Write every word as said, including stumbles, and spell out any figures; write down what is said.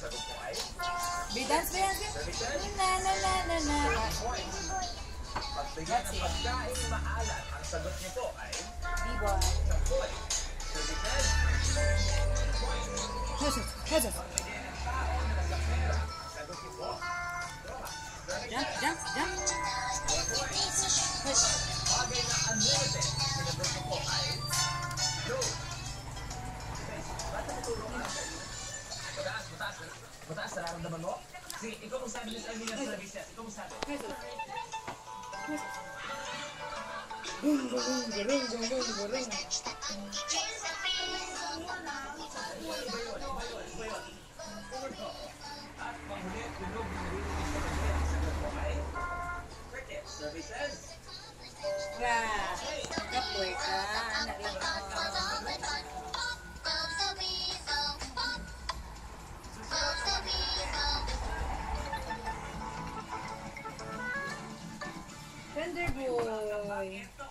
sagot ko ay B-dance ba yan? Na na na na na. pagbigyan ng pagkain maalat. Ang sagot nito ay B-boy. isang point. Services, point. Jesus, Jesus. Tao na nagkapera. Ang sagot nito, droga. Jump, jump, jump. Bagay na unlimited. Sinagot ko po ay blue. Ba't natutulungan ka? Mataas, mataas. Mataas, nararamdaman mo? Sige, ikaw mong sabi ng Almina Services. Ikaw mong sabi. Jesus. Boom, boom, boom, boom, boom, boom, boom. Iba yun, iba yun, iba yun. At panghuli, tunog ng rinig sa kanya. Ang sagot ko ay cricket services. Wow. Kapoy ka. Anak lang ako. Tender boy.